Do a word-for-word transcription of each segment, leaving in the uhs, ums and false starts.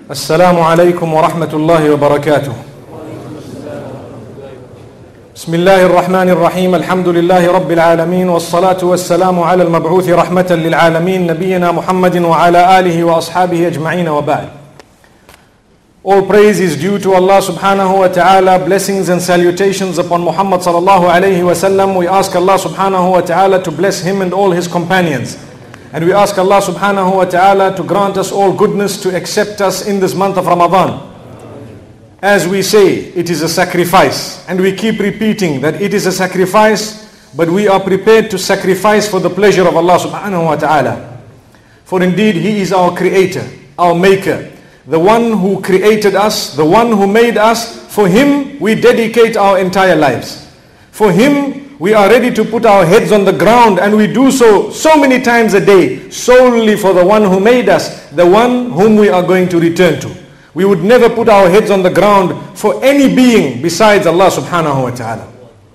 السلام عليكم ورحمة الله وبركاته. بسم الله الرحمن الرحيم. الحمد لله رب العالمين، والصلاة والسلام على المبعوث رحمة للعالمين نبينا محمد وعلى آله وأصحابه أجمعين وبعد. All praise is due to Allah subhanahu wa ta'ala. Blessings and salutations upon Muhammad sallallahu alayhi wa sallam. We ask Allah subhanahu wa ta'ala to bless him and all his companions. And we ask Allah subhanahu wa ta'ala to grant us all goodness, to accept us in this month of Ramadan. As we say, it is a sacrifice, and we keep repeating that it is a sacrifice, but we are prepared to sacrifice for the pleasure of Allah subhanahu wa ta'ala. For indeed He is our creator, our maker, the one who created us, the one who made us. For Him we dedicate our entire lives. For Him we are ready to put our heads on the ground, and we do so so many times a day, solely for the one who made us, the one whom we are going to return to. We would never put our heads on the ground for any being besides Allah subhanahu wa ta'ala.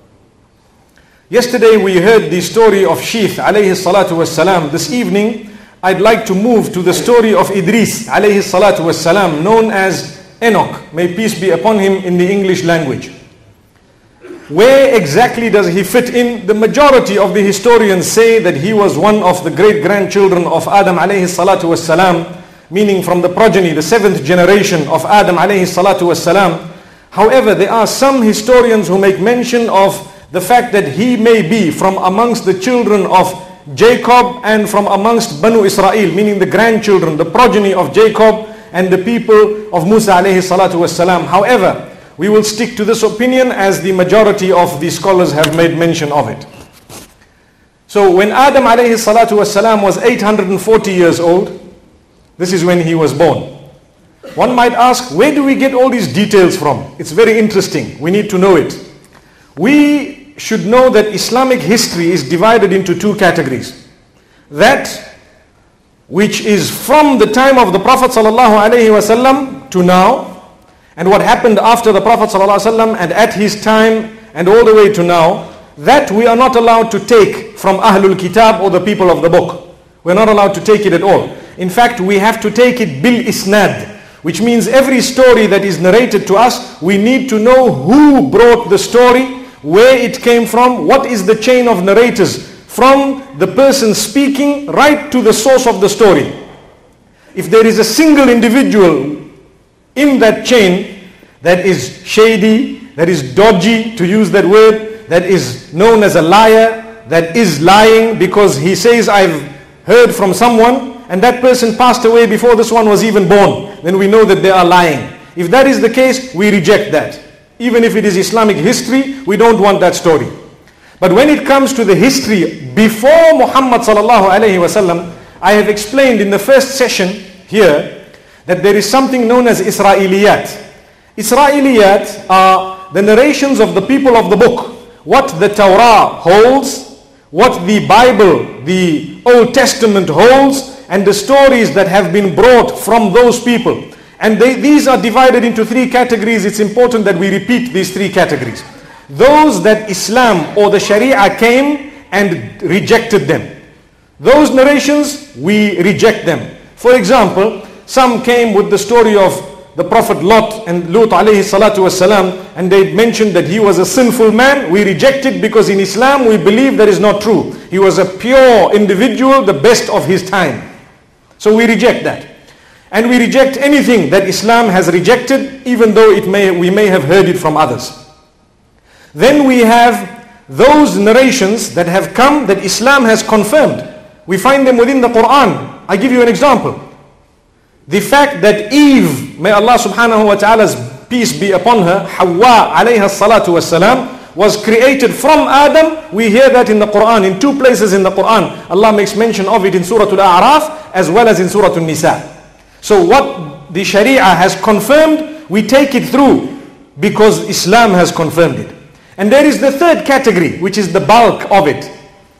Yesterday we heard the story of Sheeth alayhi salatu was salam. This evening I'd like to move to the story of Idris alayhi salatu was salam, known as Enoch, may peace be upon him in the English language. Where exactly does he fit in? The majority of the historians say that he was one of the great grandchildren of Adam alayhi salatu was salam, meaning from the progeny, the seventh generation of Adam alayhi salatu was salam. However, there are some historians who make mention of the fact that he may be from amongst the children of Jacob and from amongst Banu Israel, meaning the grandchildren, the progeny of Jacob and the people of Musa alayhi salatu was salam. However, we will stick to this opinion as the majority of the scholars have made mention of it. So when Adam alayhi salatu was salam was eight hundred forty years old, this is when he was born. One might ask, where do we get all these details from? It's very interesting. We need to know it. We should know that Islamic history is divided into two categories. That which is from the time of the Prophet sallallahu alaihi wasallam to now, and what happened after the Prophet ﷺ and at his time and all the way to now, that we are not allowed to take from Ahlul Kitab or the people of the book. We're not allowed to take it at all. In fact, we have to take it bil isnad, which means every story that is narrated to us, we need to know who brought the story, where it came from, what is the chain of narrators, from the person speaking right to the source of the story. If there is a single individual in that chain that is shady, that is dodgy, to use that word, that is known as a liar, that is lying because he says, I've heard from someone and that person passed away before this one was even born, then we know that they are lying. If that is the case, we reject that. Even if it is Islamic history, we don't want that story. But when it comes to the history before Muhammad sallallahu alaihi wasallam, I have explained in the first session here that there is something known as Israeliyat. Israeliyat are the narrations of the people of the book. What the Torah holds, what the Bible, the Old Testament holds, and the stories that have been brought from those people. And they, these are divided into three categories. It's important that we repeat these three categories. Those that Islam or the Sharia came and rejected them. Those narrations, we reject them. For example, some came with the story of the Prophet Lot and Lut alayhi salatu wasalam, and they mentioned that he was a sinful man. We reject it because in Islam we believe that is not true. He was a pure individual, the best of his time. So we reject that. And we reject anything that Islam has rejected, even though it may we may have heard it from others. Then we have those narrations that have come that Islam has confirmed. We find them within the Quran. I give you an example. The fact that Eve, may Allah subhanahu wa ta'ala's peace be upon her, Hawa alayha salatu was salam, was created from Adam. We hear that in the Quran, in two places in the Quran. Allah makes mention of it in Surah Al-A'raf as well as in Surah Al-Nisa. So what the Sharia has confirmed, we take it through because Islam has confirmed it. And there is the third category, which is the bulk of it.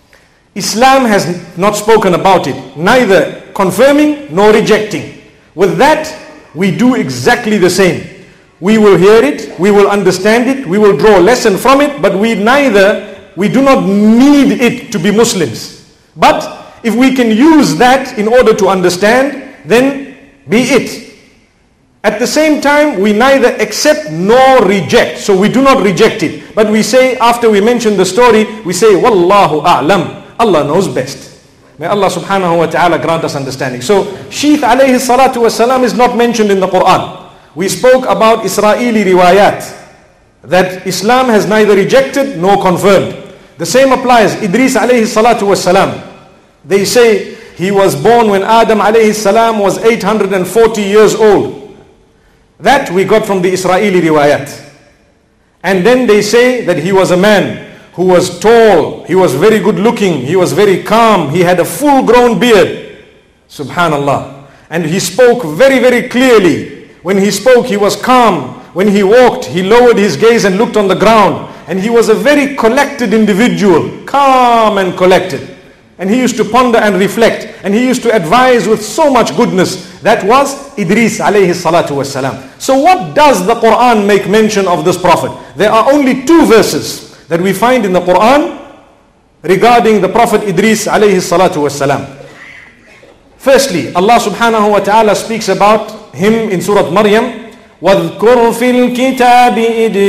Islam has not spoken about it, neither confirming nor rejecting. With that, we do exactly the same. We will hear it, we will understand it, we will draw a lesson from it, but we neither, we do not need it to be Muslims. But if we can use that in order to understand, then be it. At the same time, we neither accept nor reject. So we do not reject it. But we say, after we mention the story, we say, Wallahu a'lam. Allah knows best. May Allah subhanahu wa ta'ala grant us understanding. So, Sheeth alayhi salatu wasalam is not mentioned in the Quran. We spoke about Israeli riwayat, that Islam has neither rejected nor confirmed. The same applies, Idris alayhi salatu wasalam. They say he was born when Adam alayhi salam was eight hundred forty years old. That we got from the Israeli riwayat. And then they say that he was a man who was tall, he was very good looking, he was very calm, he had a full grown beard. Subhanallah. And he spoke very, very clearly. When he spoke, he was calm. When he walked, he lowered his gaze and looked on the ground. And he was a very collected individual, calm and collected. And he used to ponder and reflect. And he used to advise with so much goodness. That was Idris alayhi salatu wasalam. So what does the Quran make mention of this prophet? There are only two verses that we find in the Quran regarding the prophet Idris alayhi salatu wasalam. Firstly, Allah subhanahu wa ta'ala speaks about him in Surah Maryam. وَاذْكُرْ فِي الْكِتَابِ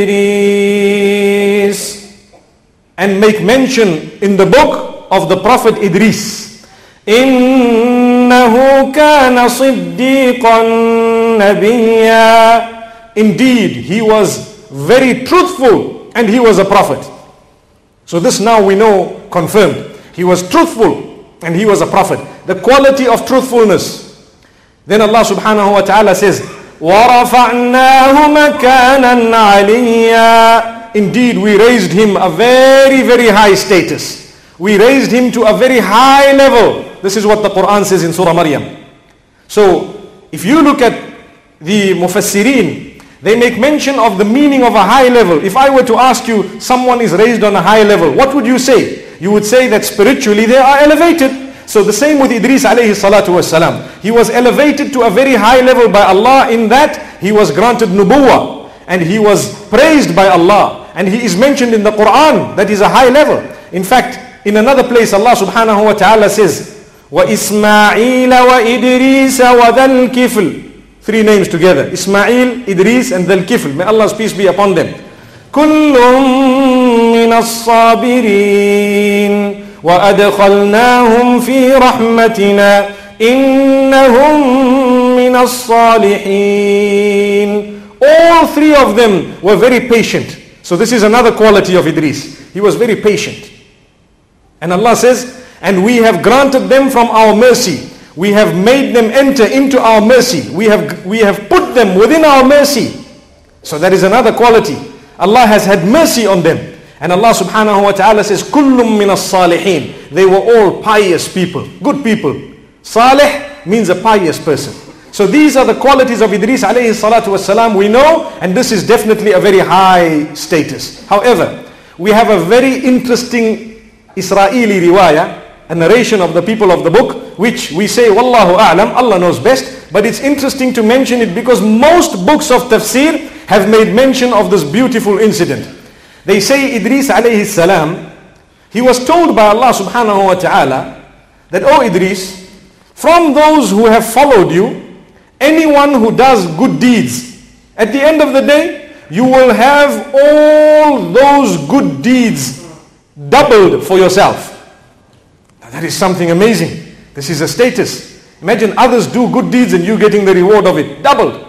إِدْرِيسَ, and make mention in the book of the prophet Idris. إِنَّهُ كَانَ صِدِّيقًا نَبِيًّا. Indeed, he was very truthful and he was a prophet. So this now we know confirmed. He was truthful and he was a prophet. The quality of truthfulness. Then Allah subhanahu wa ta'ala says, وَرَفَعْنَاهُ مَكَانًا عَلِيًّا. Indeed, we raised him a very, very high status. We raised him to a very high level. This is what the Quran says in Surah Maryam. So, if you look at the Mufassirin, they make mention of the meaning of a high level. If I were to ask you, someone is raised on a high level, what would you say? You would say that spiritually they are elevated. So the same with Idris alayhi salatu wasalam. He was elevated to a very high level by Allah in that he was granted nubuwwah. And he was praised by Allah. And he is mentioned in the Quran that is a high level. In fact, in another place Allah subhanahu wa ta'ala says, وَإِسْمَاعِيلَ وَإِدْرِيسَ وَذَا الْكِفْلِ. Three names together. Ismail, Idris and Dhal Kifl. May Allah's peace be upon them. كُلٌّ مِّنَ الصَّابِرِينَ وَأَدْخَلْنَاهُمْ فِي رَحْمَتِنَا إِنَّهُمْ مِنَ الصَّالِحِينَ. All three of them were very patient. So this is another quality of Idris. He was very patient. And Allah says, and we have granted them from our mercy. We have made them enter into our mercy. We have, we have put them within our mercy. So that is another quality. Allah has had mercy on them. And Allah subhanahu wa ta'ala says, Kullum min as-salihin. They were all pious people, good people. Salih means a pious person. So these are the qualities of Idris alayhi salatu wasalam we know, and this is definitely a very high status. However, we have a very interesting Israeli riwayah, a narration of the people of the book, which we say, Wallahu a'lam, Allah knows best. But it's interesting to mention it because most books of tafsir have made mention of this beautiful incident. They say Idris alayhi salam, he was told by Allah subhanahu wa ta'ala that, oh Idris, from those who have followed you, anyone who does good deeds, at the end of the day, you will have all those good deeds doubled for yourself. Now that is something amazing. This is a status. Imagine others do good deeds and you getting the reward of it, doubled.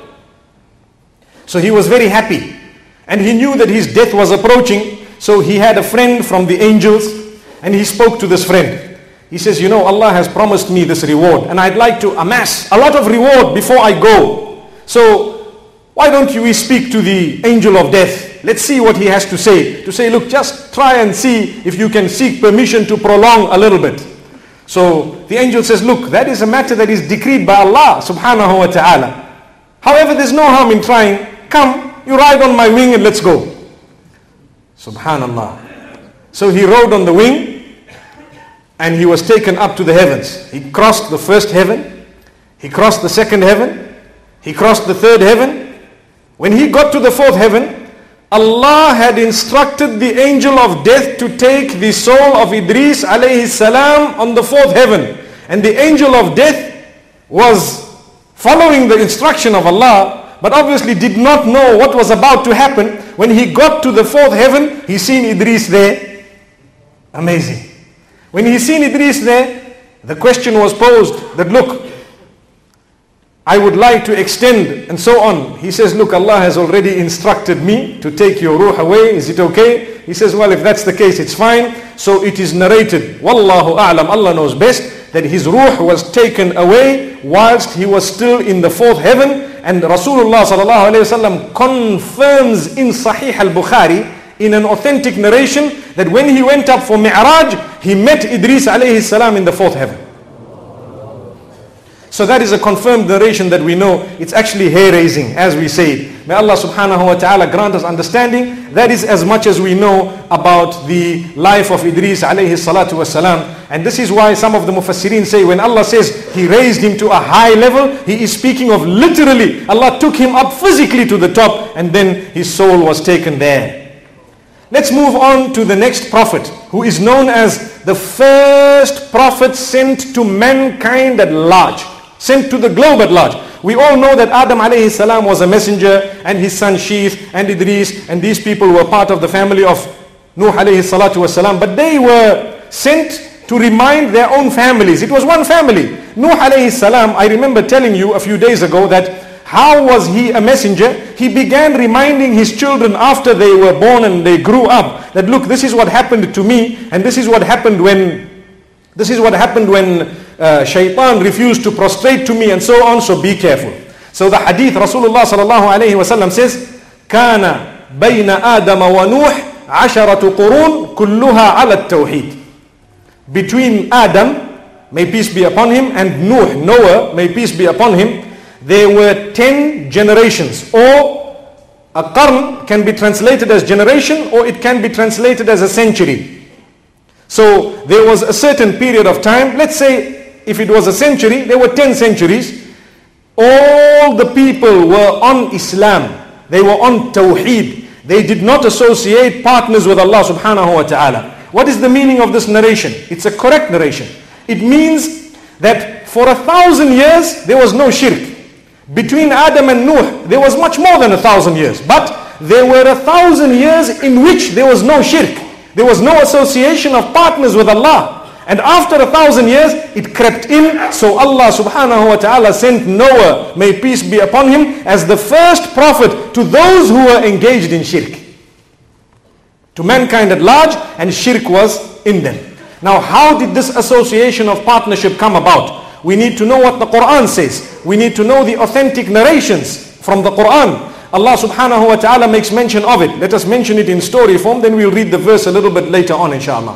So he was very happy. And he knew that his death was approaching. So he had a friend from the angels and he spoke to this friend. He says, you know, Allah has promised me this reward and I'd like to amass a lot of reward before I go. So why don't you speak to the angel of death? Let's see what he has to say. To say, look, just try and see if you can seek permission to prolong a little bit. So the angel says, look, that is a matter that is decreed by Allah subhanahu wa ta'ala. However, there's no harm in trying. Come, you ride on my wing and let's go. Subhanallah. So he rode on the wing and he was taken up to the heavens. He crossed the first heaven. He crossed the second heaven. He crossed the third heaven. When he got to the fourth heaven, Allah had instructed the angel of death to take the soul of Idris alayhi salam on the fourth heaven. And the angel of death was following the instruction of Allah, but obviously did not know what was about to happen. When he got to the fourth heaven, he seen Idris there. Amazing. When he seen Idris there, the question was posed that, look, I would like to extend and so on. He says, look, Allah has already instructed me to take your ruh away. Is it okay? He says, well, if that's the case, it's fine. So it is narrated, Wallahu a'lam, Allah knows best, that his ruh was taken away whilst he was still in the fourth heaven. And Rasulullah sallallahu alayhi wasallam confirms in Sahih al-Bukhari, in an authentic narration, that when he went up for Mi'raj, he met Idris alayhi salam in the fourth heaven. So that is a confirmed narration that we know. It's actually hair-raising, as we say. May Allah subhanahu wa ta'ala grant us understanding. That is as much as we know about the life of Idris alayhi salatu wasalam. And this is why some of the mufassirin say, when Allah says He raised him to a high level, He is speaking of literally, Allah took him up physically to the top, and then his soul was taken there. Let's move on to the next prophet, who is known as the first prophet sent to mankind at large. Sent to the globe at large. We all know that Adam alayhi salam was a messenger, and his son Sheeth and Idris, and these people were part of the family of Nuh alayhi salatu wasalam, but they were sent to remind their own families. It was one family. Nuh alayhi salam, I remember telling you a few days ago that how was he a messenger? He began reminding his children after they were born and they grew up that, look, this is what happened to me, and this is what happened when this is what happened when uh, shaitan refused to prostrate to me, and so on, so be careful. So the hadith, Rasulullah sallallahu alayhi wa sallam says, كان بين آدم ونوح عشرة قرون كلها على التوحيد. Between Adam, may peace be upon him, and Nuh, Noah, may peace be upon him, there were ten generations. Or a qarn can be translated as generation, or it can be translated as a century. So there was a certain period of time, let's say if it was a century, there were ten centuries. All the people were on Islam. They were on Tawheed. They did not associate partners with Allah subhanahu wa ta'ala. What is the meaning of this narration? It's a correct narration. It means that for a thousand years, there was no shirk. Between Adam and Nuh, there was much more than a thousand years. But there were a thousand years in which there was no shirk. There was no association of partners with Allah. And after a thousand years, it crept in. So Allah subhanahu wa ta'ala sent Noah, may peace be upon him, as the first prophet to those who were engaged in shirk. To mankind at large, and shirk was in them. Now, how did this association of partnership come about? We need to know what the Quran says. We need to know the authentic narrations from the Quran. Allah subhanahu wa ta'ala makes mention of it. Let us mention it in story form, then we'll read the verse a little bit later on, inshallah.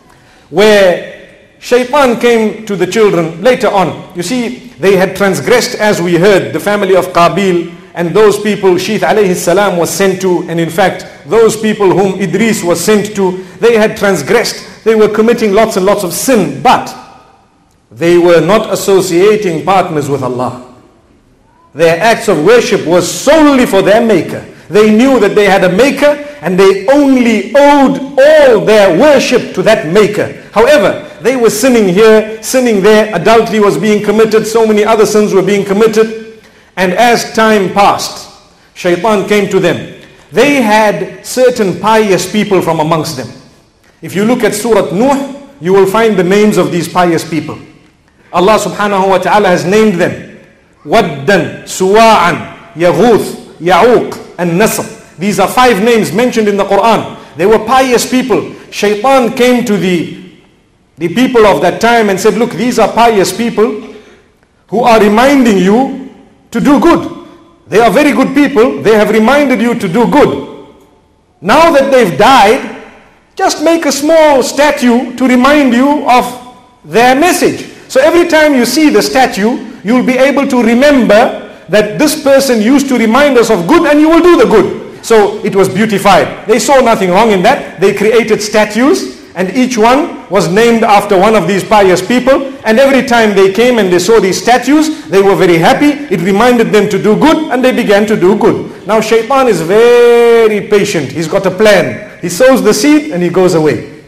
Where shaitan came to the children later on. You see, they had transgressed, as we heard, the family of Qabil, and those people Sheeth alayhi salam was sent to, and in fact, those people whom Idris was sent to, they had transgressed. They were committing lots and lots of sin, but they were not associating partners with Allah. Their acts of worship was solely for their maker. They knew that they had a maker, and they only owed all their worship to that maker. However, they were sinning here, sinning there, adultery was being committed, so many other sins were being committed. And as time passed, shaitan came to them. They had certain pious people from amongst them. If you look at Surah Nuh, you will find the names of these pious people. Allah subhanahu wa ta'ala has named them Waddan, Suwa'an, Yaghuth, Ya'uq, and Nasr. These are five names mentioned in the Quran. They were pious people. Shaitan came to the, the people of that time and said, look, these are pious people who are reminding you to do good. They are very good people. They have reminded you to do good. Now that they've died, just make a small statue to remind you of their message. So every time you see the statue, you'll be able to remember that this person used to remind us of good, and you will do the good. So it was beautified. They saw nothing wrong in that. They created statues, and each one was named after one of these pious people. And every time they came and they saw these statues, they were very happy. It reminded them to do good, and they began to do good. Now shaitan is very patient. He's got a plan. He sows the seed and he goes away.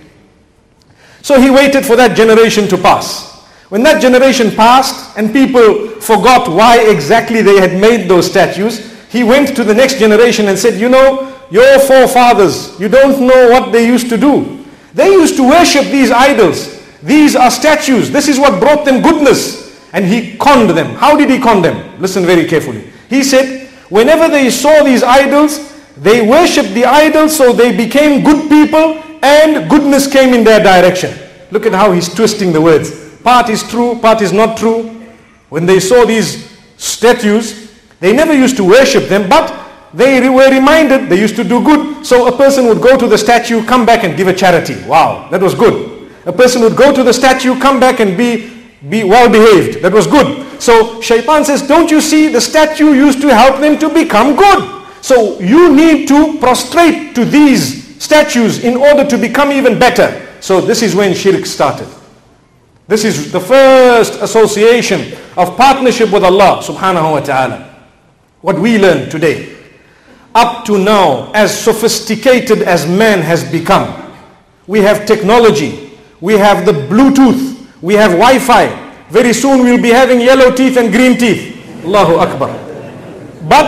So he waited for that generation to pass. When that generation passed and people forgot why exactly they had made those statues, he went to the next generation and said, you know, your forefathers, you don't know what they used to do. They used to worship these idols. These are statues. This is what brought them goodness. And he conned them. How did he con them? Listen very carefully. He said, whenever they saw these idols, they worshipped the idols, so they became good people and goodness came in their direction. Look at how he's twisting the words. Part is true, part is not true. When they saw these statues, they never used to worship them, but they were reminded they used to do good. So a person would go to the statue, come back and give a charity. Wow, that was good. A person would go to the statue, come back and be, be well behaved. That was good. So Shaitan says, don't you see, the statue used to help them to become good. So you need to prostrate to these statues in order to become even better. So this is when shirk started. This is the first association of partnership with Allah subhanahu wa ta'ala. What we learn today, up to now, as sophisticated as man has become, we have technology, we have the Bluetooth, we have Wi-Fi. Very soon we'll be having yellow teeth and green teeth. Allahu Akbar. But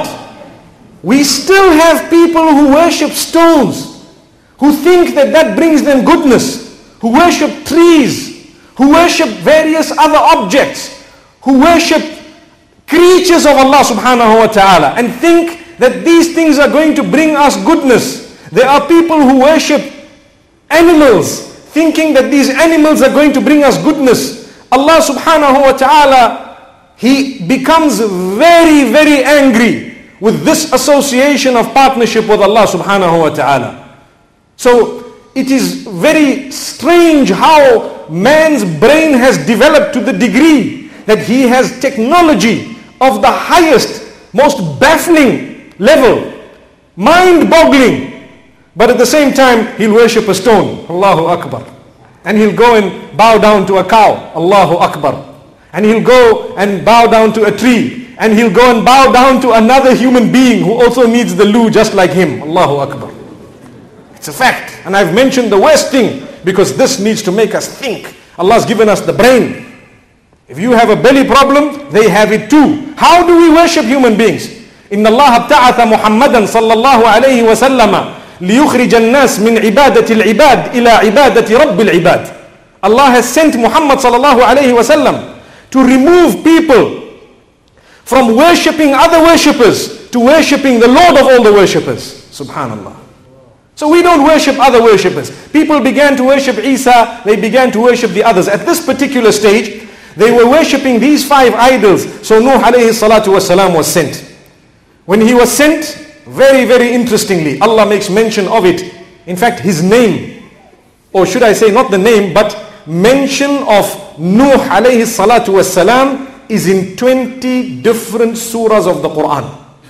we still have people who worship stones, who think that that brings them goodness, who worship trees, who worship various other objects, who worship creatures of Allah subhanahu wa ta'ala and think that these things are going to bring us goodness. There are people who worship animals, thinking that these animals are going to bring us goodness. Allah subhanahu wa ta'ala, He becomes very, very angry with this association of partnership with Allah subhanahu wa ta'ala. So it is very strange how man's brain has developed to the degree that he has technology of the highest, most baffling level, mind-boggling. But at the same time, he'll worship a stone. Allahu Akbar. And he'll go and bow down to a cow. Allahu Akbar. And he'll go and bow down to a tree. And he'll go and bow down to another human being who also needs the loo just like him. Allahu Akbar. It's a fact. And I've mentioned the worst thing because this needs to make us think. Allah's given us the brain. If you have a belly problem, they have it too. How do we worship human beings? Inna Allah abta'atha Muhammadan sallallahu alayhi wa sallama liyukhrij an-nas min ibadati al-ibad ila ibadati rabbil ibad. Allah has sent Muhammad sallallahu alayhi wa sallam to remove people from worshipping other worshippers to worshipping the Lord of all the worshippers. Subhanallah. So we don't worship other worshippers. People began to worship Isa, they began to worship the others. At this particular stage, they were worshipping these five idols. So Nuh alayhi salatu wasalam was sent. When he was sent, very, very interestingly, Allah makes mention of it. In fact, his name, or should I say not the name, but mention of Nuh alayhi salatu wasalam is in twenty different surahs of the Quran.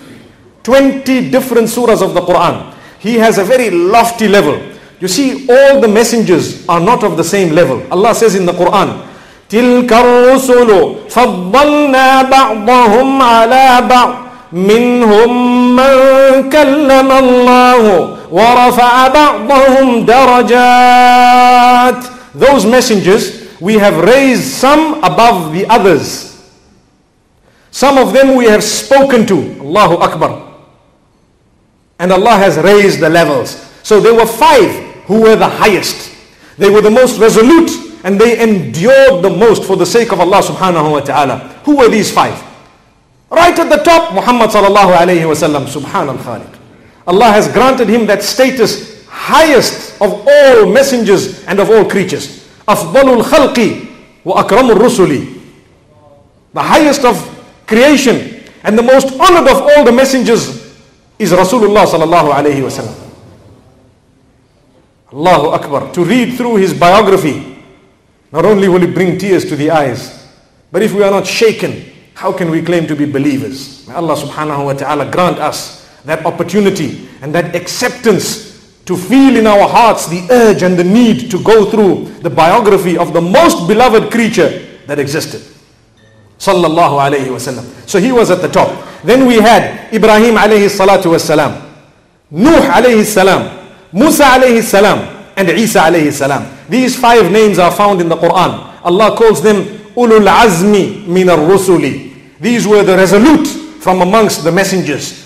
twenty different surahs of the Quran. He has a very lofty level. You see, all the messengers are not of the same level. Allah says in the Quran, تِلْكَ الرُّسُلُ فَضَّلْنَا بَعْضَهُمْ عَلَى بَعْضٍ مِّنْهُمْ مَنْ كَلَّمَ اللَّهُ وَرَفَعَ بَعْضَهُمْ دَرَجَاتٍ. Those messengers, we have raised some above the others. Some of them we have spoken to. Allahu Akbar. And Allah has raised the levels. So there were five who were the highest. They were the most resolute and they endured the most for the sake of Allah subhanahu wa ta'ala. Who were these five? Right at the top, Muhammad sallallahu alayhi wa sallam, subhanal khaliq. Allah has granted him that status, highest of all messengers and of all creatures. Afdalul khalqi wa akramur rusuli. The highest of creation and the most honored of all the messengers is Rasulullah sallallahu alayhi wa sallam. Allahu Akbar. To read through his biography, not only will it bring tears to the eyes, but if we are not shaken, how can we claim to be believers? May Allah subhanahu wa ta'ala grant us that opportunity and that acceptance to feel in our hearts the urge and the need to go through the biography of the most beloved creature that existed. Sallallahu alayhi wa sallam. So he was at the top. Then we had Ibrahim alayhi salatu was salam, Nuh alayhi salam, Musa alayhi salam, and Isa alayhi salam. These five names are found in the Quran. Allah calls them Ulul Azmi min ar-Rusuli. These were the resolute from amongst the messengers.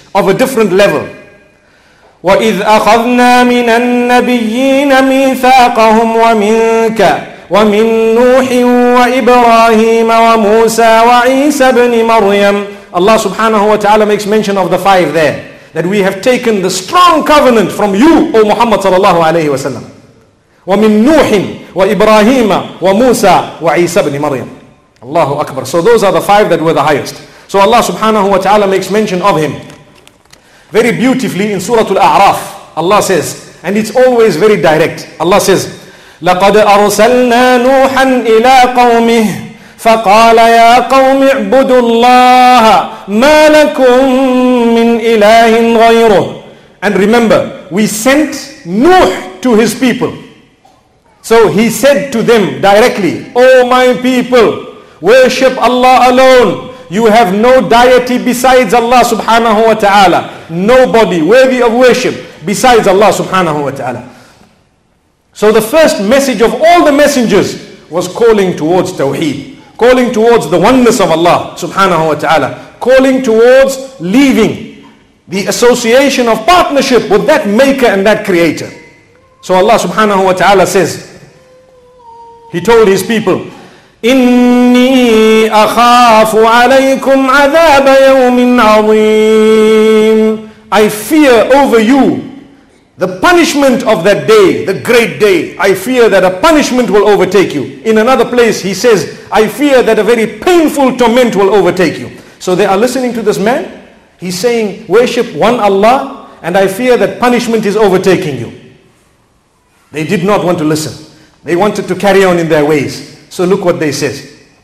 of a different level. وَإِذْ أَخَذْنَا مِنَ النَّبِيِّينَ مِيثَاقَهُمْ وَمِنْكَ وَمِنْ نُوحٍ وَإِبْرَاهِيمَ وَمُوسَى وَعِيسَى بْنِ مَرْيَمَ. Allah subhanahu wa ta'ala makes mention of the five there, that we have taken the strong covenant from you, O Muhammad sallallahu alayhi wa sallam. وَمِنْ نُوحٍ وَإِبْرَاهِيمَ وَمُوسَى وَعِيسَى بْنِ مَرْيَمَ. Allahu Akbar. So those are the five that were the highest. So Allah subhanahu wa ta'ala makes mention of him very beautifully in Surah Al-A'raf. Allah says, and it's always very direct. Allah says, لَقَدْ أَرْسَلْنَا نُوحًا إِلَىٰ قَوْمِهِ فقال يا قوم اعبدوا الله ما لكم من إله غيره. And remember, we sent Nuh to his people. So he said to them directly, O my people, worship Allah alone. You have no deity besides Allah subhanahu wa ta'ala. Nobody worthy of worship besides Allah subhanahu wa ta'ala. So the first message of all the messengers was calling towards Tawheed, calling towards the oneness of Allah subhanahu wa ta'ala, calling towards leaving the association of partnership with that maker and that creator. So Allah subhanahu wa ta'ala says, He told His people, إِنِّي أَخَافُ عَلَيْكُمْ عَذَابَ يَوْمٍ عَظِيمٍ. I fear over you the punishment of that day, the great day. I fear that a punishment will overtake you. In another place he says, I fear that a very painful torment will overtake you. So they are listening to this man. He's saying, worship one Allah, and I fear that punishment is overtaking you. They did not want to listen. They wanted to carry on in their ways. So look what they said.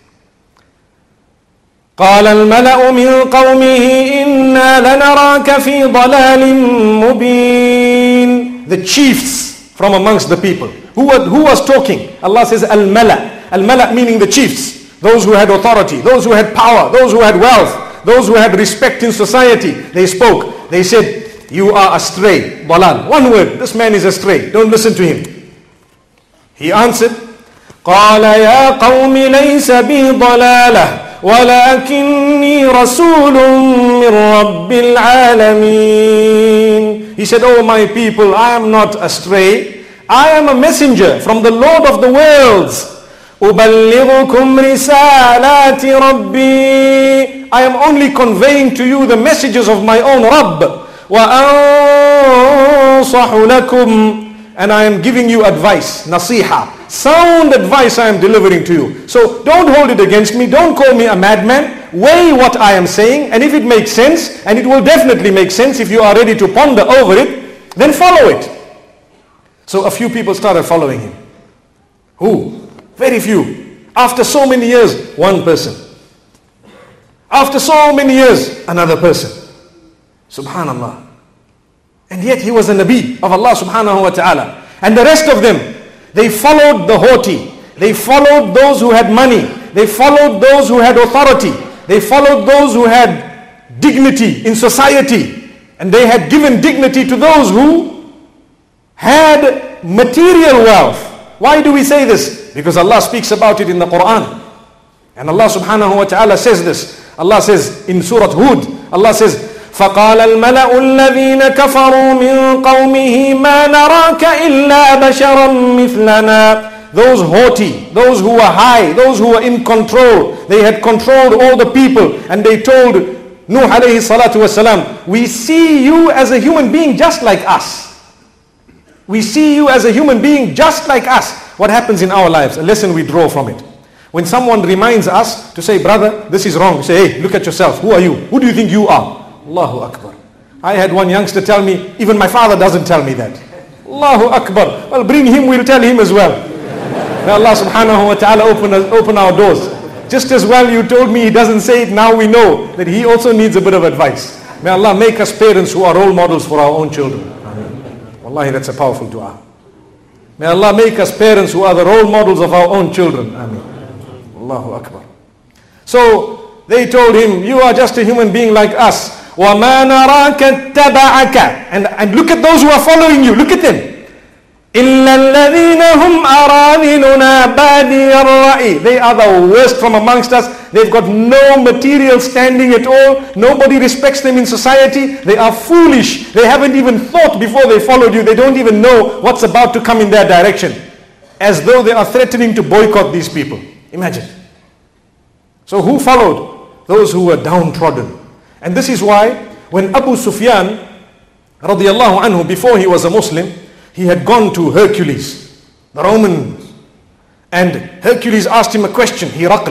قال الملأ من قومه إنا لنراك في ضلال مبين. The chiefs from amongst the people. Who, were, who was talking? Allah says Al-Mala. Al-Mala meaning the chiefs. Those who had authority. Those who had power. Those who had wealth. Those who had respect in society. They spoke. They said, you are astray. Dalal. One word. This man is astray. Don't listen to him. He answered, قال يا قوم ليس بي ضلالة ولكني رسول من رب العالمين. He said, oh my people, I am not astray. I am a messenger from the Lord of the worlds. أبلغكم رسالات ربي. I am only conveying to you the messages of my own Rabb. وأنصح لكم. And I am giving you advice, nasiha. Sound advice I am delivering to you. So don't hold it against me. Don't call me a madman. Weigh what I am saying. And if it makes sense, and it will definitely make sense if you are ready to ponder over it, then follow it. So a few people started following him. Who? Very few. After so many years, one person. After so many years, another person. Subhanallah. And yet he was a Nabi of Allah subhanahu wa ta'ala. And the rest of them, they followed the haughty. They followed those who had money. They followed those who had authority. They followed those who had dignity in society. And they had given dignity to those who had material wealth. Why do we say this? Because Allah speaks about it in the Quran. And Allah subhanahu wa ta'ala says this. Allah says in Surah Hud, Allah says, فقال الملأ الذين كفروا من قومه ما نراك إلا بشرا مثلنا. Those haughty, those who were high, those who were in control, they had controlled all the people, and they told Nuh alayhi salatu wasalam, we see you as a human being just like us. We see you as a human being just like us. What happens in our lives? A lesson we draw from it. When someone reminds us to say, brother, this is wrong. We say, hey, look at yourself. Who are you? Who do you think you are? Allahu Akbar. I had one youngster tell me, even my father doesn't tell me that. Allahu Akbar. Well, bring him, we'll tell him as well. May Allah subhanahu wa ta'ala open, open our doors. Just as well you told me he doesn't say it, now we know that he also needs a bit of advice. May Allah make us parents who are role models for our own children. Ameen. Wallahi, that's a powerful dua. May Allah make us parents who are the role models of our own children. Ameen. Allahu Akbar. So they told him, you are just a human being like us. وَمَا نَرَاكَ اتَّبَعَكَ. And, and look at those who are following you. Look at them. إِلَّا الَّذِينَ هُمْ أَرَاذِلُنَا بَادِيَ الرَّأْيِ. They are the worst from amongst us. They've got no material standing at all. Nobody respects them in society. They are foolish. They haven't even thought before they followed you. They don't even know what's about to come in their direction. As though they are threatening to boycott these people. Imagine. So who followed? Those who were downtrodden. And this is why when Abu Sufyan radiallahu anhu, before he was a Muslim, he had gone to Hercules, the Romans, and Hercules asked him a question, Hiraql,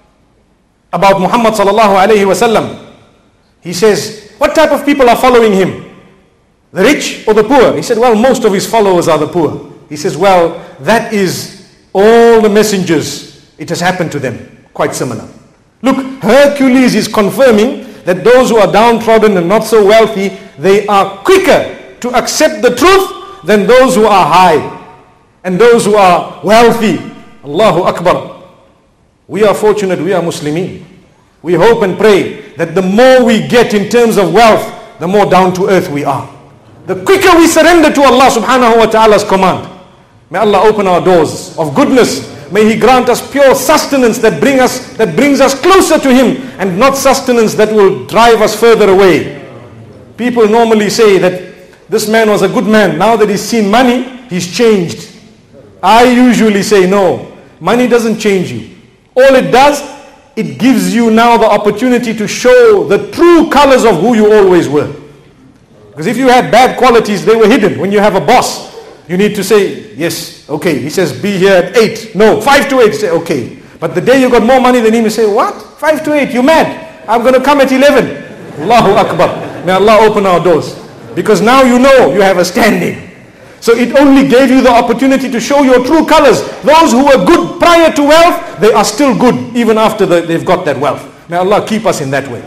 about Muhammad sallallahu alayhi wasallam. He says, what type of people are following him? The rich or the poor? He said, well, most of his followers are the poor. He says, well, that is all the messengers. It has happened to them. Quite similar. Look, Hercules is confirming that those who are downtrodden and not so wealthy, they are quicker to accept the truth than those who are high and those who are wealthy. Allahu Akbar. We are fortunate, we are Muslimin. We hope and pray that the more we get in terms of wealth, the more down to earth we are. The quicker we surrender to Allah subhanahu wa ta'ala's command. May Allah open our doors of goodness. May He grant us pure sustenance that bring us that brings us closer to Him, and not sustenance that will drive us further away. People normally say that this man was a good man. Now that he's seen money, he's changed. I usually say no. Money doesn't change you. All it does, it gives you now the opportunity to show the true colors of who you always were. Because if you had bad qualities, they were hidden. When you have a boss, you need to say, yes, okay. He says, be here at eight. No, five to eight. You say, okay. But the day you got more money than him, you say, what? Five to eight, you mad? I'm going to come at eleven. Allahu Akbar. May Allah open our doors. Because now you know you have a standing. So it only gave you the opportunity to show your true colors. Those who were good prior to wealth, they are still good even after the, they've got that wealth. May Allah keep us in that way.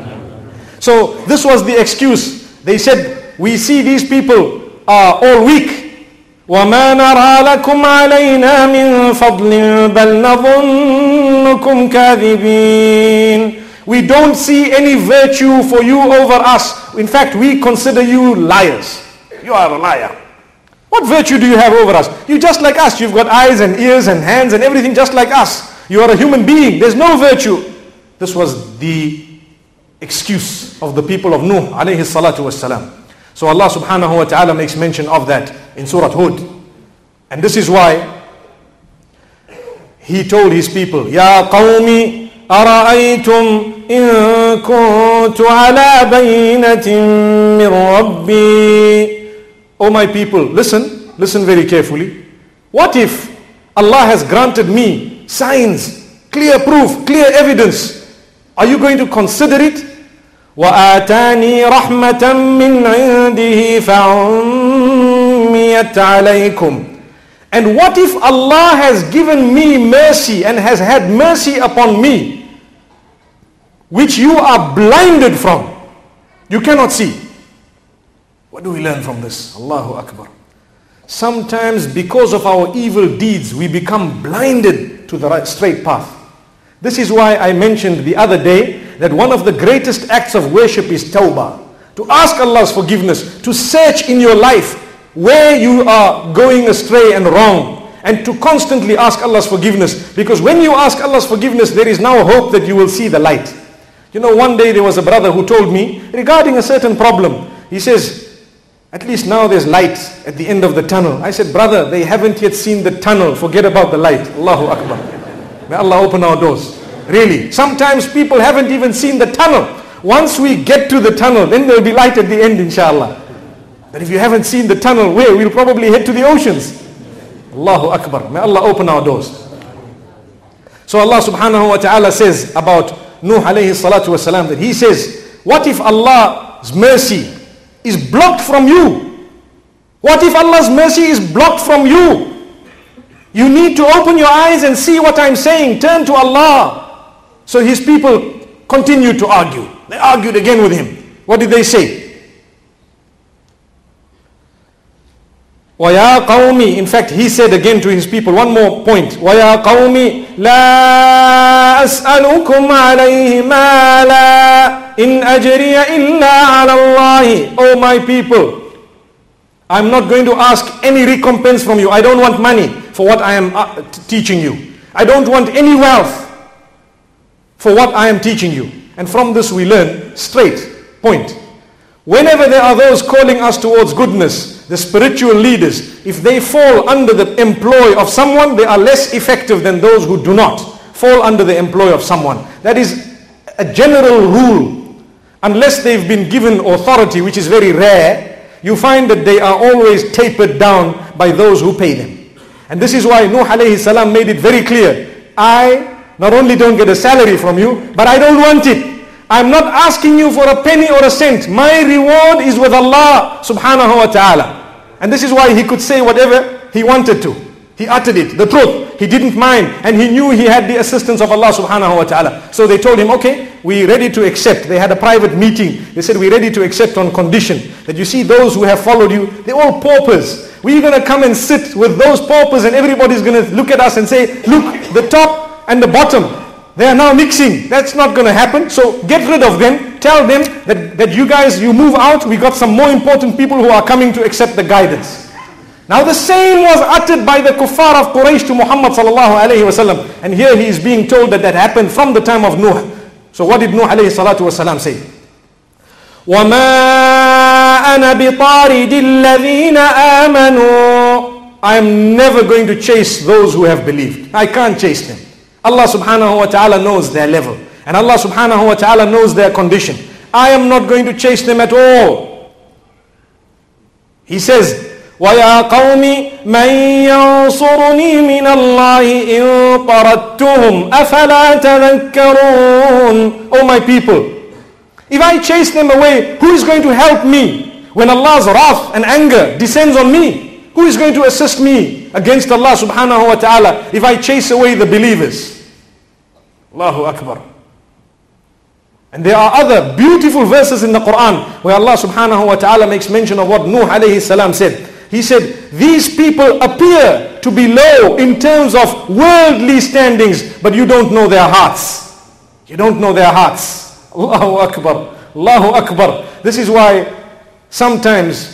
So this was the excuse. They said, we see these people are all weak. وَمَا نَرَى لَكُمْ عَلَيْنَا مِنْ فَضْلٍ بَلْ نَظُنُّكُمْ كَاذِبِينَ. We don't see any virtue for you over us. In fact, we consider you liars. You are a liar. What virtue do you have over us? You're just like us. You've got eyes and ears and hands and everything just like us. You are a human being. There's no virtue. This was the excuse of the people of Nuh alayhi salatu wassalam. So Allah subhanahu wa ta'ala makes mention of that in Surah Hud. And this is why He told His people, Ya qawmi أرأيتم إن كنت على بينة من ربي. Oh my people, listen, listen very carefully. What if Allah has granted me signs, clear proof, clear evidence? Are you going to consider it? وآتاني رحمة من عنده فعميت عليكم. And what if Allah has given me mercy and has had mercy upon me, which you are blinded from? You cannot see. What do we learn from this? Allahu Akbar. Sometimes because of our evil deeds, we become blinded to the right, straight path. This is why I mentioned the other day that one of the greatest acts of worship is tawbah. To ask Allah's forgiveness, to search in your life where you are going astray and wrong, and to constantly ask Allah's forgiveness. Because when you ask Allah's forgiveness, there is now hope that you will see the light. You know, one day there was a brother who told me regarding a certain problem. He says, at least now there's light at the end of the tunnel. I said, brother, they haven't yet seen the tunnel. Forget about the light. Allahu Akbar. May Allah open our doors. Really, sometimes people haven't even seen the tunnel. Once we get to the tunnel, then there will be light at the end, inshallah. But if you haven't seen the tunnel, where? We'll probably head to the oceans. Allahu Akbar. May Allah open our doors. So Allah subhanahu wa ta'ala says about Nuh alayhi salatu wasalam, that He says, what if Allah's mercy is blocked from you? What if Allah's mercy is blocked from you? You need to open your eyes and see what I'm saying. Turn to Allah. So His people continued to argue. They argued again with Him. What did they say? وَيَا قَوْمِ. In fact, He said again to His people, one more point. وَيَا قَوْمِ لَا أَسْأَلُكُمْ عَلَيْهِ مَالًا إِنْ أَجْرِيَ إِلَّا عَلَى اللَّهِ. Oh my people, I'm not going to ask any recompense from you. I don't want money for what I am uh, teaching you. I don't want any wealth for what I am teaching you. And from this we learn straight point. Whenever there are those calling us towards goodness, the spiritual leaders, if they fall under the employ of someone, they are less effective than those who do not fall under the employ of someone. That is a general rule. Unless they've been given authority, which is very rare, you find that they are always tapered down by those who pay them. And this is why Nuh alayhi salam made it very clear. I not only don't get a salary from you, but I don't want it. I'm not asking you for a penny or a cent. My reward is with Allah subhanahu wa ta'ala. And this is why he could say whatever he wanted to. He uttered it, the truth. He didn't mind. And he knew he had the assistance of Allah subhanahu wa ta'ala. So they told him, okay, we're ready to accept. They had a private meeting. They said, we're ready to accept on condition that you see those who have followed you, they're all paupers. We're going to come and sit with those paupers and everybody's going to look at us and say, look, the top and the bottom, they are now mixing. That's not going to happen. So get rid of them. Tell them that, that you guys, you move out. We got some more important people who are coming to accept the guidance. Now the same was uttered by the kuffar of Quraysh to Muhammad sallallahu alayhi wa sallam. And here he is being told that that happened from the time of Nuh. So what did Nuh alayhi salatu wa salam say? وَمَا أَنَا بِطَارِدِ الَّذِينَ آمَنُوا. I am never going to chase those who have believed. I can't chase them. Allah subhanahu wa ta'ala knows their level. And Allah subhanahu wa ta'ala knows their condition. I am not going to chase them at all. He says, وَيَا قَوْمِ مَنْ يَنْصُرُنِي مِنَ اللَّهِ إِن طَرَدتُّهُمْ أَفَلَا تَذَكَّرُونَ. Oh my people, if I chase them away, who is going to help me when Allah's wrath and anger descends on me? Who is going to assist me against Allah subhanahu wa ta'ala if I chase away the believers? Allahu Akbar. And there are other beautiful verses in the Quran where Allah subhanahu wa ta'ala makes mention of what Nuh alayhi salam said. He said, these people appear to be low in terms of worldly standings, but you don't know their hearts. You don't know their hearts. Allahu Akbar. Allahu Akbar. This is why sometimes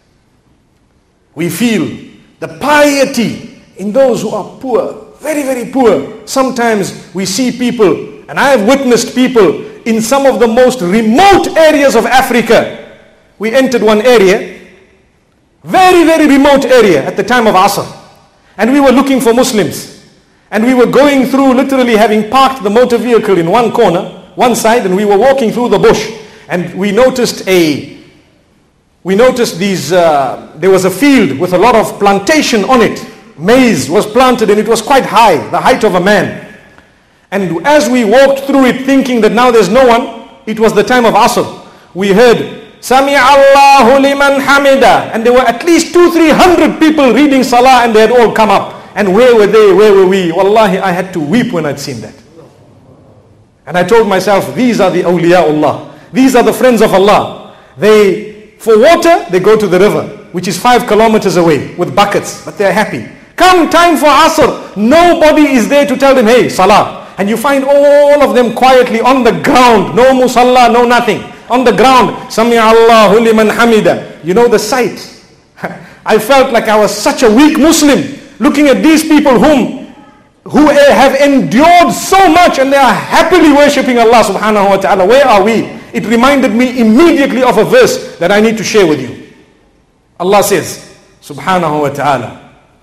we feel the piety in those who are poor, very, very poor. Sometimes we see people, and I have witnessed people in some of the most remote areas of Africa. We entered one area, very, very remote area at the time of Asr. And we were looking for Muslims. And we were going through, literally having parked the motor vehicle in one corner, one side, and we were walking through the bush. And we noticed a, we noticed these, uh, there was a field with a lot of plantation on it. Maize was planted and it was quite high, the height of a man. And as we walked through it thinking that now there's no one, it was the time of Asr. We heard, Sami Allahu liman hamida. And there were at least two, three hundred people reading Salah and they had all come up. And where were they? Where were we? Wallahi, I had to weep when I'd seen that. And I told myself, these are the awliyaullah. These are the friends of Allah. They, for water, they go to the river, which is five kilometers away with buckets, but they're happy. Come time for Asr, nobody is there to tell them, hey, Salah. And you find all of them quietly on the ground, no musalla, no nothing. On the ground, Sami Allahu liman hamida. You know the sight. I felt like I was such a weak Muslim looking at these people whom who have endured so much and they are happily worshipping Allah subhanahu wa ta'ala. Where are we? It reminded me immediately of a verse that I need to share with you. Allah says, subhanahu wa ta'ala,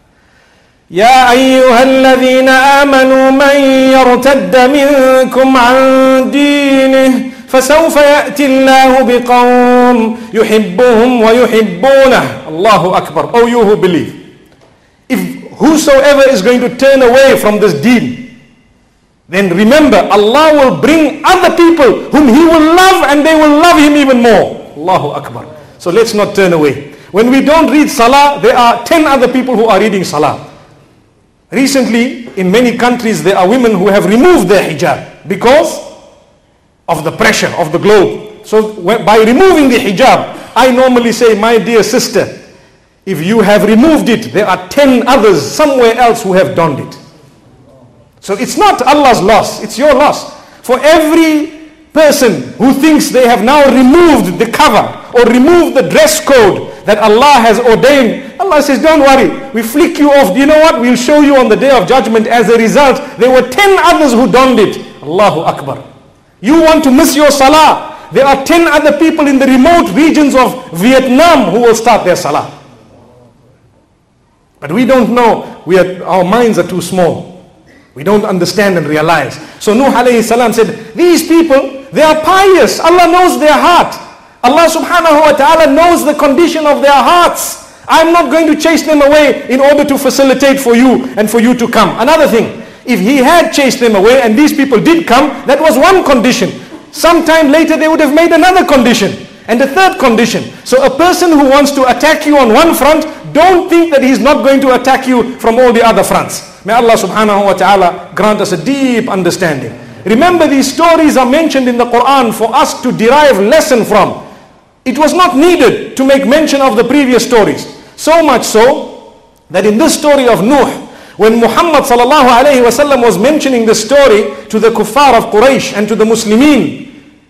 يا أيها الذين آمنوا من يرتد منكم عن دينه فسوف يأتي الله بقوم يحبهم ويحبونه. Allahu Akbar. Oh, you who believe, if whosoever is going to turn away from this deen, then remember Allah will bring other people whom He will love and they will love Him even more. Allahu Akbar. So let's not turn away. When we don't read Salah, there are ten other people who are reading Salah. Recently, in many countries, there are women who have removed their hijab because of the pressure of the globe. So by removing the hijab, I normally say, my dear sister, if you have removed it, there are ten others somewhere else who have donned it. So it's not Allah's loss, it's your loss. For every person who thinks they have now removed the cover or remove the dress code that Allah has ordained, Allah says, don't worry, we flick you off. Do you know what? We'll show you on the day of judgment. As a result, there were ten others who donned it. Allahu Akbar. You want to miss your salah. There are ten other people in the remote regions of Vietnam who will start their salah. But we don't know. We are, our minds are too small. We don't understand and realize. So Nuh alayhi salam said, these people, they are pious. Allah knows their heart. Allah subhanahu wa ta'ala knows the condition of their hearts. I'm not going to chase them away in order to facilitate for you and for you to come. Another thing, if he had chased them away and these people did come, that was one condition. Sometime later they would have made another condition and a third condition. So a person who wants to attack you on one front, don't think that he's not going to attack you from all the other fronts. May Allah subhanahu wa ta'ala grant us a deep understanding. Remember, these stories are mentioned in the Quran for us to derive lesson from. It was not needed to make mention of the previous stories. So much so that in this story of Nuh, when Muhammad sallallahu alayhi wa sallam was mentioning the story to the kuffar of Quraysh and to the Muslimin,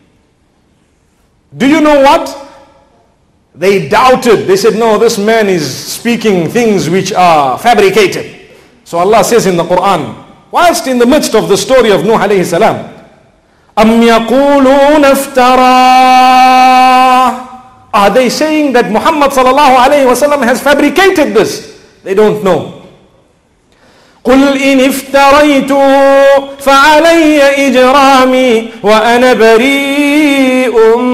do you know what? They doubted. They said, no, this man is speaking things which are fabricated. So Allah says in the Quran, whilst in the midst of the story of Nuh alayhi salam, أَمْ يَقُولُونَ افْتَرَاهُ, are they saying that Muhammad sallallahu alayhi wa sallam has fabricated this? They don't know. قُلْ إِنِ افْتَرَيْتُ فَعَلَيَّ إِجْرَامِي وَأَنَا بَرِيءٌ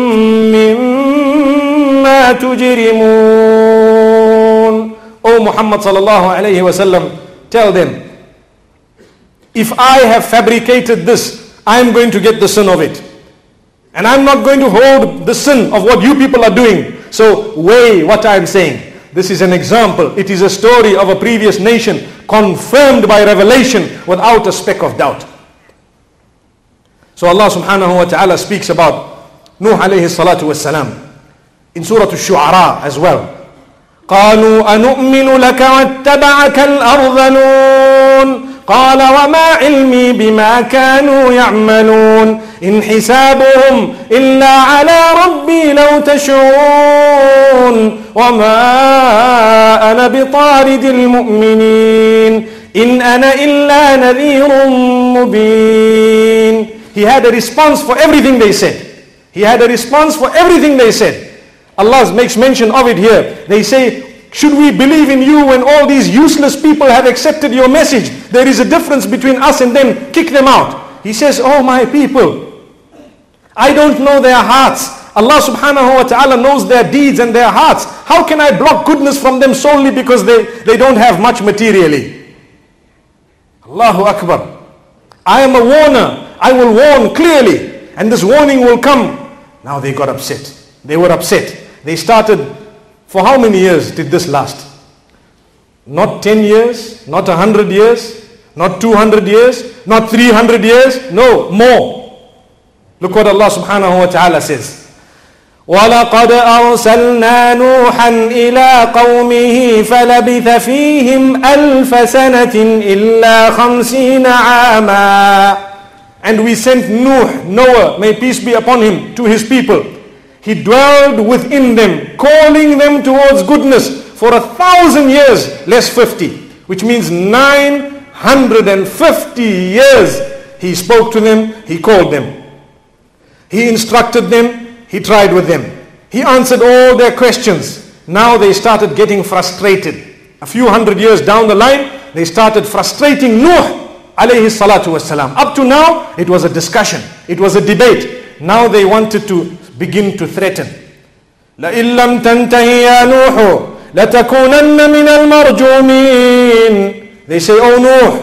مِّمَّا تُجْرِمُونَ. O Muhammad sallallahu alayhi wa sallam, tell them, if I have fabricated this, I am going to get the sin of it. And I'm not going to hold the sin of what you people are doing. So weigh what I'm saying. This is an example. It is a story of a previous nation confirmed by revelation without a speck of doubt. So Allah subhanahu wa ta'ala speaks about Nuh alayhi salatu wassalam in Surah Al-Shu'ara as well. قالوا أنؤمن لك واتبعك الأرذلون قال وما علمي بما كانوا يعملون إن حسابهم إلا على ربي لو تشعرون وما أنا بطارد المؤمنين إن أنا إلا نذير مبين. He had a response for everything they said. He had a response for everything they said. Allah makes mention of it here. They say, should we believe in you when all these useless people have accepted your message? There is a difference between us and them. Kick them out. He says, oh my people, I don't know their hearts. Allah subhanahu wa ta'ala knows their deeds and their hearts. How can I block goodness from them solely because they, they don't have much materially? Allahu Akbar. I am a warner. I will warn clearly. And this warning will come. Now they got upset. They were upset. They started, for how many years did this last? Not ten years, not a hundred years, not two hundred years, not three hundred years, no, more. Look what Allah subhanahu wa ta'ala says. وَلَقَدْ أَرْسَلْنَا نُوحًا إِلَىٰ قَوْمِهِ فَلَبِثَ فِيهِمْ أَلْفَ سَنَةٍ إِلَّا خَمْسِينَ عَامًا. And we sent Nuh, Noah, may peace be upon him, to his people. He dwelled within them, calling them towards goodness for a thousand years, less fifty, which means nine hundred fifty years. He spoke to them, he called them. He instructed them, he tried with them. He answered all their questions. Now they started getting frustrated. A few hundred years down the line, they started frustrating Nuh alayhi salatu wassalam. Up to now, it was a discussion. It was a debate. Now they wanted to begin to threaten. لَإِن لَمْ تَنْتَهِ يَا نُوحُ لَتَكُونَنَّ مِنَ الْمَرْجُومِينَ. They say, oh Nuh,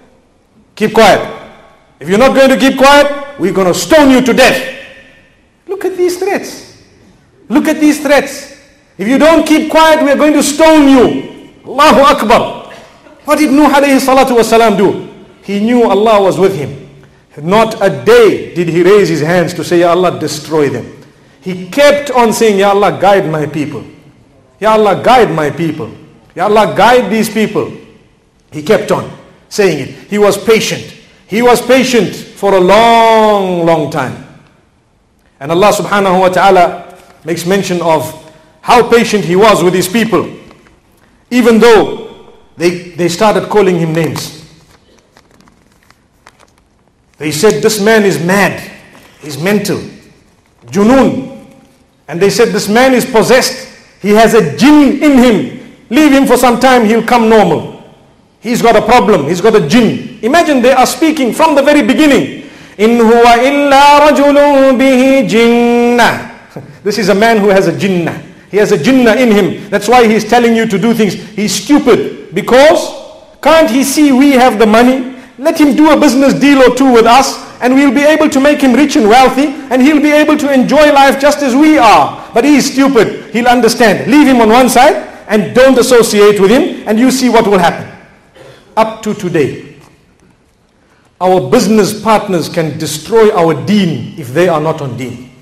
keep quiet. If you're not going to keep quiet, we're going to stone you to death. Look at these threats. Look at these threats. If you don't keep quiet, we're going to stone you. Allahu Akbar. What did Nuh alayhi salatu wasalam do? He knew Allah was with him. Not a day did he raise his hands to say, Ya Allah, destroy them. He kept on saying, Ya Allah, guide my people. Ya Allah, guide my people. Ya Allah, guide these people. He kept on saying it. He was patient. He was patient for a long, long time. And Allah subhanahu wa ta'ala makes mention of how patient he was with his people, even though they, they started calling him names. They said, this man is mad, he's mental, junoon. And they said, this man is possessed, he has a jinn in him, leave him for some time, he'll come normal. He's got a problem, he's got a jinn. Imagine they are speaking from the very beginning. In huwa illa rajulun bihi jinnah. This is a man who has a jinnah. He has a jinnah in him. That's why he's telling you to do things. He's stupid because can't he see we have the money? Let him do a business deal or two with us and we'll be able to make him rich and wealthy and he'll be able to enjoy life just as we are. But he's stupid. He'll understand. Leave him on one side and don't associate with him and you see what will happen. Up to today, our business partners can destroy our deen if they are not on deen.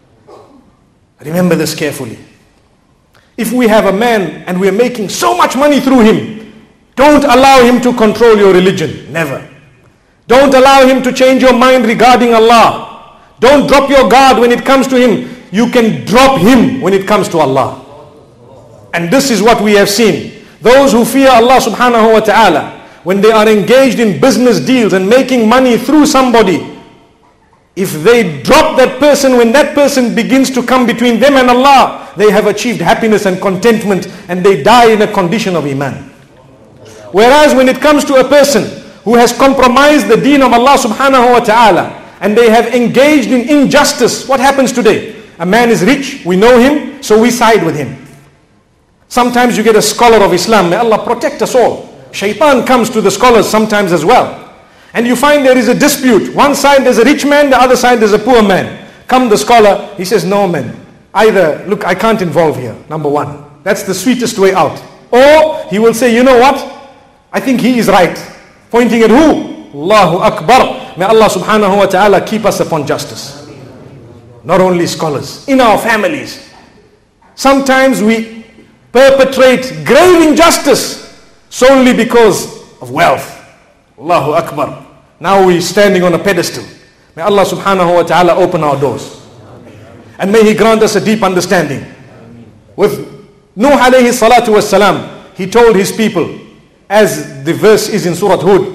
Remember this carefully. If we have a man and we are making so much money through him, don't allow him to control your religion. Never. Don't allow him to change your mind regarding Allah. Don't drop your guard when it comes to him. You can drop him when it comes to Allah. And this is what we have seen. Those who fear Allah subhanahu wa ta'ala, when they are engaged in business deals and making money through somebody, if they drop that person, when that person begins to come between them and Allah, they have achieved happiness and contentment and they die in a condition of iman. Whereas when it comes to a person who has compromised the deen of Allah subhanahu wa ta'ala and they have engaged in injustice, what happens today? A man is rich, we know him, so we side with him. Sometimes you get a scholar of Islam, may Allah protect us all. Shaitan comes to the scholars sometimes as well. And you find there is a dispute. One side there's a rich man, the other side there's a poor man. Come the scholar, he says, no man. Either, look, I can't involve here, number one. That's the sweetest way out. Or he will say, you know what? I think he is right. Pointing at who? Allahu Akbar. May Allah subhanahu wa ta'ala keep us upon justice. Not only scholars, in our families. Sometimes we perpetrate grave injustice solely because of wealth. Allahu Akbar. Now we're standing on a pedestal. May Allah subhanahu wa ta'ala open our doors. And may He grant us a deep understanding. With Nuh alayhi salatu was salam, he told his people, as the verse is in Surah Hud,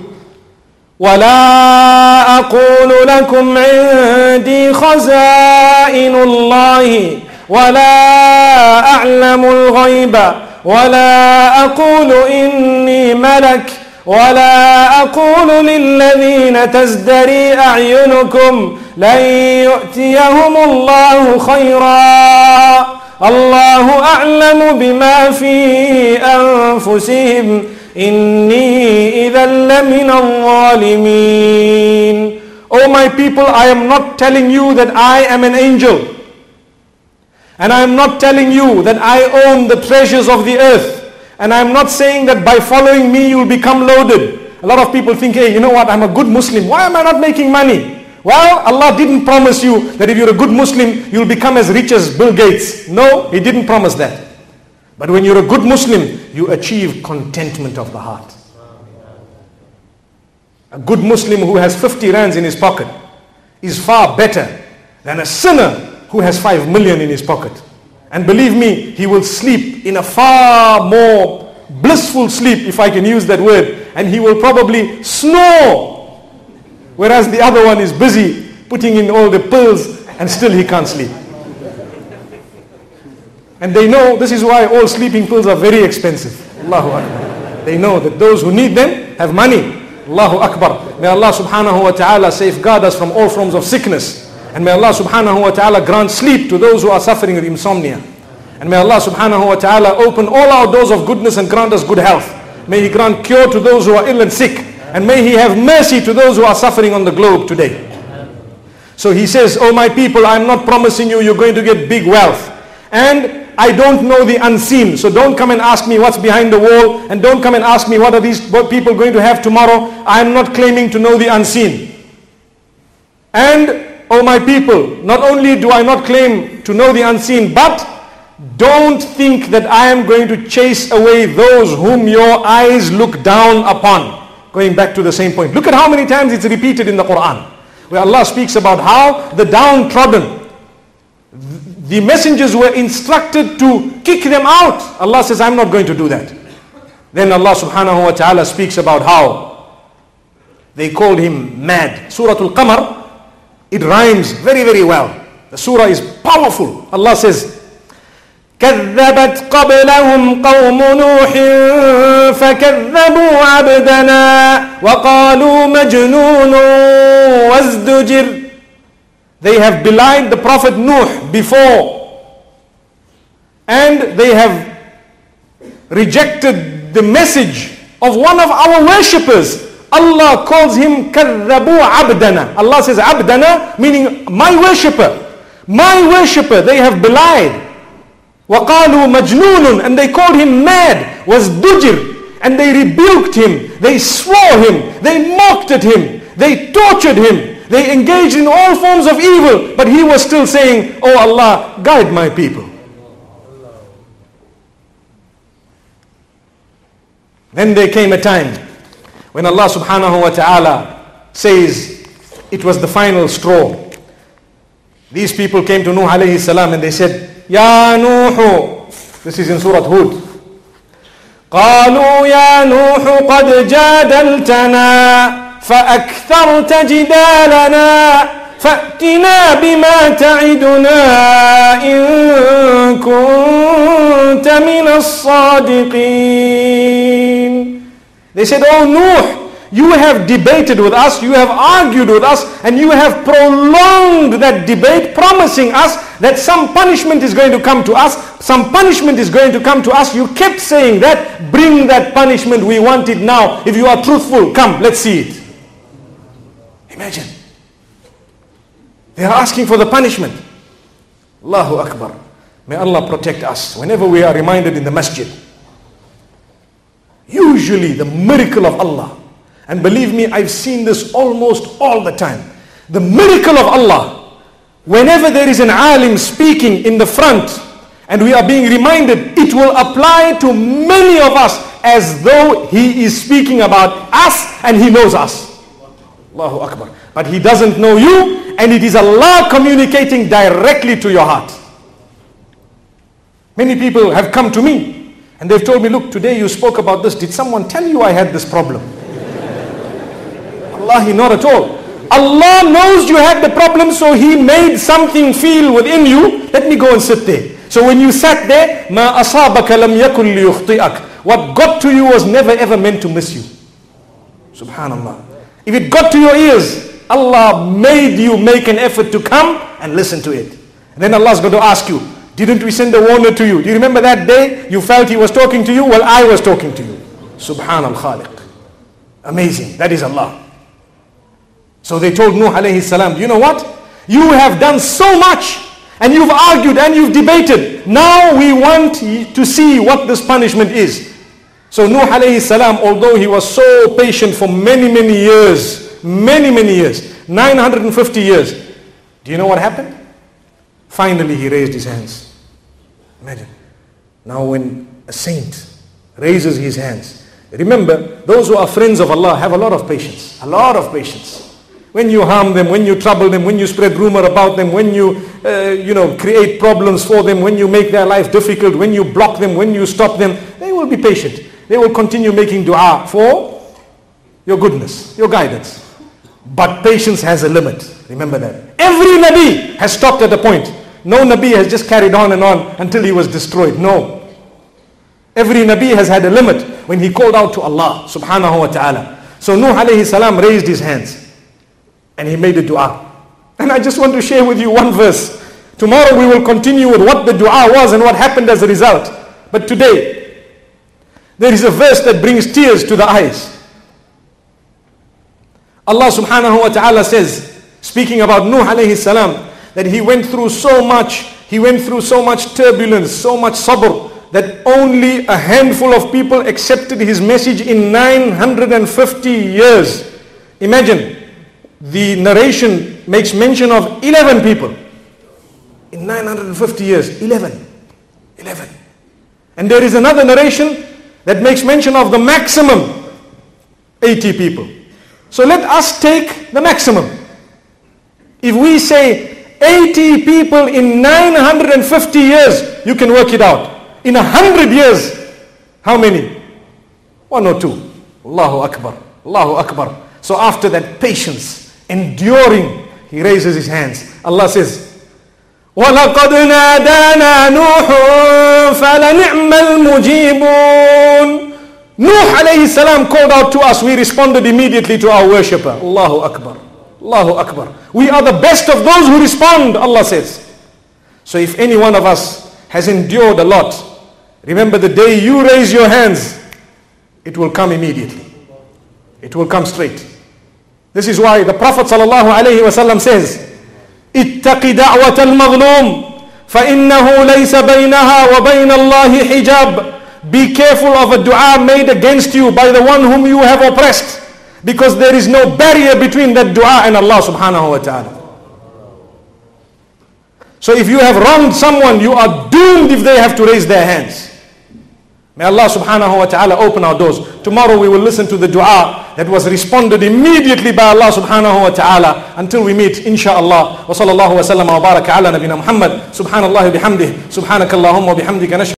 وَلَا أَقُولُ لَكُمْ عِنْدِي خَزَائِنُ اللَّهِ وَلَا أَعْلَمُ الْغَيْبَ وَلَا أَقُولُ إِنِّي مَلَكٌ وَلَا أَقُولُ لِلَّذِينَ تَزْدَرِي أَعْيُنُكُمْ لَنْ يُؤْتِيَهُمُ اللَّهُ خَيْرًا اللَّهُ أَعْلَمُ بِمَا فِي أَنفُسِهِمْ إِنِّي إِذًا لَمِنَ الظَّالِمِينَ. O my people, I am not telling you that I am an angel. And I am not telling you that I own the treasures of the earth. And I am not saying that by following me you will become loaded. A lot of people think, hey, you know what, I'm a good Muslim. Why am I not making money? Well, Allah didn't promise you that if you're a good Muslim, you'll become as rich as Bill Gates. No, He didn't promise that. But when you're a good Muslim, you achieve contentment of the heart. A good Muslim who has fifty rands in his pocket is far better than a sinner who has five million in his pocket. And believe me, he will sleep in a far more blissful sleep, if I can use that word, and he will probably snore, whereas the other one is busy putting in all the pills and still he can't sleep. And they know this is why all sleeping pills are very expensive. Allahu Akbar. They know that those who need them have money. Allahu Akbar. May Allah subhanahu wa ta'ala safeguard us from all forms of sickness. And may Allah subhanahu wa ta'ala grant sleep to those who are suffering with insomnia. And may Allah subhanahu wa ta'ala open all our doors of goodness and grant us good health. May He grant cure to those who are ill and sick. And may He have mercy to those who are suffering on the globe today. So He says, oh my people, I'm not promising you you're going to get big wealth. And I don't know the unseen. So don't come and ask me what's behind the wall. And don't come and ask me what are these people going to have tomorrow. I'm not claiming to know the unseen. And oh my people, not only do I not claim to know the unseen, but don't think that I am going to chase away those whom your eyes look down upon. Going back to the same point. Look at how many times it's repeated in the Quran, where Allah speaks about how the downtrodden, the messengers were instructed to kick them out. Allah says, I'm not going to do that. Then Allah subhanahu wa ta'ala speaks about how they called him mad. Surah Al-Qamar, it rhymes very, very well. The surah is powerful. Allah says, كذبت قبلهم قوم نوح فكذبوا عبدنا وقالوا مجنون وازدجر. They have belied the Prophet Nuh before, and they have rejected the message of one of our worshippers. Allah calls him كذبوا عبدنا. Allah says عبدنا, meaning my worshipper. My worshipper, they have belied. وَقَالُوا مَجْنُونٌ, and they called him mad. وَازْدُجِرٌ, and they rebuked him. They swore him. They mocked at him. They tortured him. They engaged in all forms of evil. But he was still saying, oh Allah, guide my people. Then there came a time when Allah subhanahu wa ta'ala says it was the final straw. These people came to Nuh alayhi salam and they said, Ya Nuh, this is in Surah Hud. قالوا يا نوح قد جادلتنا فأكثرت جدالنا فأتنا بما تعدنا إن كنت من الصادقين. They said, oh Nuh, you have debated with us, you have argued with us, and you have prolonged that debate, promising us that some punishment is going to come to us, some punishment is going to come to us. You kept saying that, bring that punishment, we want it now. If you are truthful, come, let's see it. Imagine. They are asking for the punishment. Allahu Akbar. May Allah protect us. Whenever we are reminded in the masjid, usually the miracle of Allah, and believe me, I've seen this almost all the time. The miracle of Allah, whenever there is an alim speaking in the front and we are being reminded, it will apply to many of us as though he is speaking about us and he knows us. Allahu Akbar. But he doesn't know you, and it is Allah communicating directly to your heart. Many people have come to me and they've told me, look, today you spoke about this. Did someone tell you I had this problem? Wallahi, not at all. Allah knows you had the problem, so He made something feel within you. Let me go and sit there. So when you sat there, مَا أَصَابَكَ لَمْ يَكُنْ لِيُخْطِئَكَ, what got to you was never ever meant to miss you. Subhanallah. If it got to your ears, Allah made you make an effort to come and listen to it. And then Allah is going to ask you, didn't we send a warner to you? Do you remember that day you felt He was talking to you? Well, I was talking to you. Subhanal Khaliq. Amazing. That is Allah. So they told Nuh alayhi salam, you know what? You have done so much and you've argued and you've debated. Now we want to see what this punishment is. So Nuh alayhi salam, although he was so patient for many, many years, many, many years, nine hundred fifty years, do you know what happened? Finally he raised his hands. Imagine. Now when a saint raises his hands, remember, those who are friends of Allah have a lot of patience, a lot of patience. When you harm them, when you trouble them, when you spread rumor about them, when you, uh, you know, create problems for them, when you make their life difficult, when you block them, when you stop them, they will be patient. They will continue making dua for your goodness, your guidance. But patience has a limit. Remember that. Every Nabi has stopped at a point. No Nabi has just carried on and on until he was destroyed. No. Every Nabi has had a limit when he called out to Allah subhanahu wa ta'ala. So Nuh alayhi salam raised his hands and he made a dua. And I just want to share with you one verse. Tomorrow we will continue with what the dua was and what happened as a result. But today, there is a verse that brings tears to the eyes. Allah subhanahu wa ta'ala says, speaking about Nuh alayhi salam, that he went through so much, he went through so much turbulence, so much sabr, that only a handful of people accepted his message in nine hundred fifty years. Imagine, the narration makes mention of eleven people. In nine hundred fifty years, eleven. eleven. And there is another narration that makes mention of the maximum, eighty people. So let us take the maximum. If we say eighty people in nine hundred fifty years. You can work it out. In a hundred years, how many? One or two. Allahu Akbar. Allahu Akbar. So after that patience, enduring, he raises his hands. Allah says, وَلَقَدْ نَادَانَا نُوحٌ فَلَنِعْمَ الْمُجِيبُونَ. Nuh alayhi salam called out to us. We responded immediately to our worshipper. Allahu Akbar. Allahu Akbar. We are the best of those who respond, Allah says. So if any one of us has endured a lot, remember the day you raise your hands, it will come immediately. It will come straight. This is why the Prophet sallallahu alayhi wasallam says, اتق دعوة المظلوم فإنه ليس بينها وبين الله حجاب. Be careful of a dua made against you by the one whom you have oppressed, because there is no barrier between that dua and Allah subhanahu wa ta'ala. So if you have wronged someone, you are doomed if they have to raise their hands. May Allah subhanahu wa ta'ala open our doors. Tomorrow we will listen to the dua that was responded immediately by Allah subhanahu wa ta'ala. Until we meet, inshaAllah. Wa sallallahu wa sallam wa baraka ala nabina Muhammad. Subhanallah bihamdih. Subhanakallahumma bihamdika.